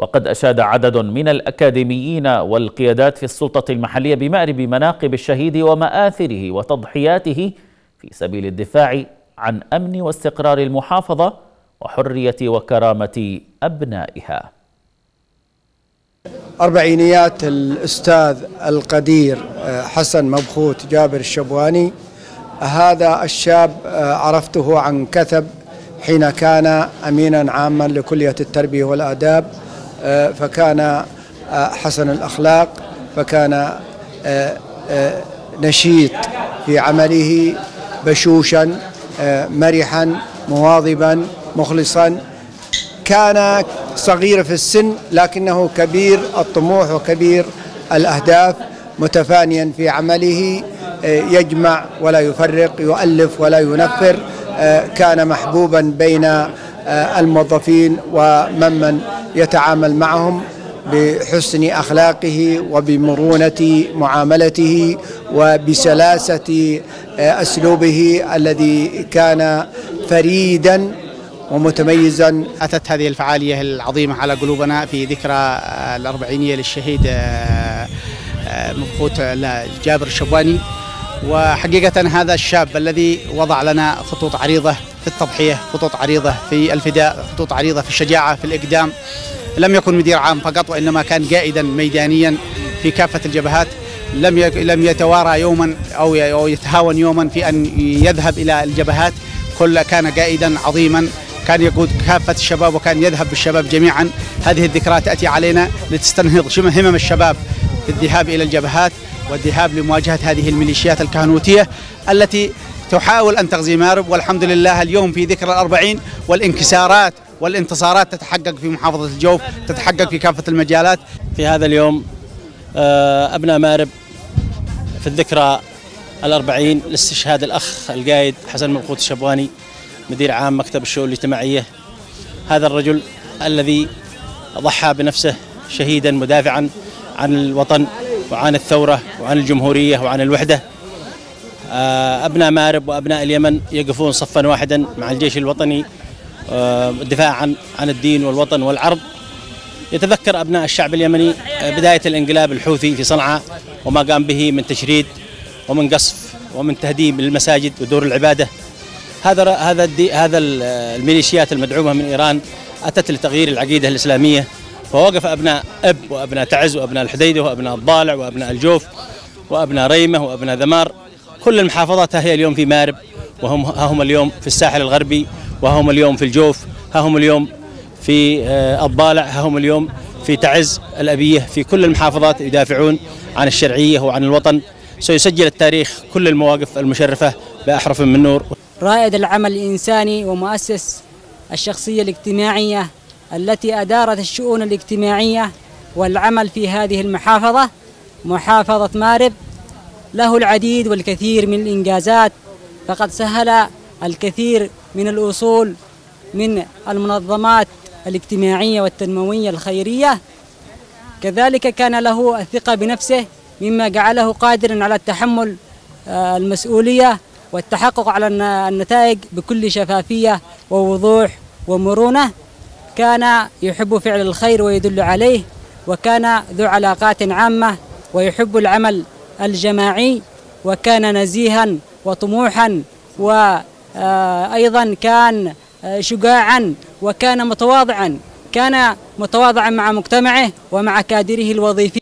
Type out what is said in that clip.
وقد أشاد عدد من الأكاديميين والقيادات في السلطة المحلية بمأرب مناقب الشهيد ومآثره وتضحياته في سبيل الدفاع عن أمن واستقرار المحافظة وحرية وكرامة أبنائها. أربعينيات الأستاذ القدير حسن مبخوت جابر الشبواني، هذا الشاب عرفته عن كثب حين كان أمينا عاما لكلية التربية والآداب، فكان حسن الأخلاق، فكان نشيط في عمله، بشوشا مرحا مواظبا مخلصا. كان صغير في السن لكنه كبير الطموح وكبير الأهداف، متفانيا في عمله، يجمع ولا يفرق، يؤلف ولا ينفر. كان محبوبا بين الموظفين ومن يتعامل معهم بحسن أخلاقه وبمرونة معاملته وبسلاسة أسلوبه الذي كان فريدا ومتميزا. أتت هذه الفعالية العظيمة على قلوبنا في ذكرى الأربعينية للشهيد مبخوت جابر الشبواني، وحقيقة هذا الشاب الذي وضع لنا خطوط عريضة في التضحية، خطوط عريضة في الفداء، خطوط عريضة في الشجاعة، في الإقدام. لم يكن مدير عام فقط، وإنما كان قائدا ميدانيا في كافة الجبهات. لم يتوارى يوما أو يتهاون يوما في أن يذهب إلى الجبهات. كان قائدا عظيما، كان يقود كافة الشباب وكان يذهب بالشباب جميعا. هذه الذكرى تأتي علينا لتستنهض همم الشباب في الذهاب إلى الجبهات والذهاب لمواجهة هذه الميليشيات الكهنوتية التي تحاول أن تغزي مأرب. والحمد لله اليوم في ذكرى الأربعين، والانكسارات والانتصارات تتحقق في محافظة الجوف، تتحقق في كافة المجالات. في هذا اليوم أبناء مأرب في الذكرى الأربعين لاستشهاد الأخ القائد حسن مبخوت الشبواني مدير عام مكتب الشؤون الاجتماعية. هذا الرجل الذي ضحى بنفسه شهيدا مدافعا عن الوطن وعن الثورة وعن الجمهورية وعن الوحدة. أبناء مأرب وأبناء اليمن يقفون صفا واحدا مع الجيش الوطني دفاعا عن الدين والوطن والعرض. يتذكر أبناء الشعب اليمني بداية الانقلاب الحوثي في صنعاء وما قام به من تشريد ومن قصف ومن تهديم للمساجد ودور العبادة. هذا الميليشيات المدعومة من إيران أتت لتغيير العقيدة الإسلامية، فوقف أبناء أب وأبناء تعز وأبناء الحديدة وأبناء الضالع وأبناء الجوف وأبناء ريمة وأبناء ذمار. كل المحافظات هي اليوم في مأرب، وهم اليوم في الساحل الغربي، وهم اليوم في الجوف، هم اليوم في الضالع، هم اليوم في تعز الأبية. في كل المحافظات يدافعون عن الشرعية وعن الوطن. سيسجل التاريخ كل المواقف المشرفة بأحرف من نور. رائد العمل الإنساني ومؤسس الشخصية الاجتماعية التي أدارت الشؤون الاجتماعية والعمل في هذه المحافظة، محافظة مأرب، له العديد والكثير من الإنجازات، فقد سهل الكثير من الأصول من المنظمات الاجتماعية والتنموية الخيرية. كذلك كان له الثقة بنفسه مما جعله قادرا على التحمل المسؤولية والتحقق على النتائج بكل شفافية ووضوح ومرونة. كان يحب فعل الخير ويدل عليه، وكان ذو علاقات عامة ويحب العمل الجماعي، وكان نزيها وطموحا، وأيضا كان شجاعا، وكان متواضعا، كان متواضعا مع مجتمعه ومع كادره الوظيفي.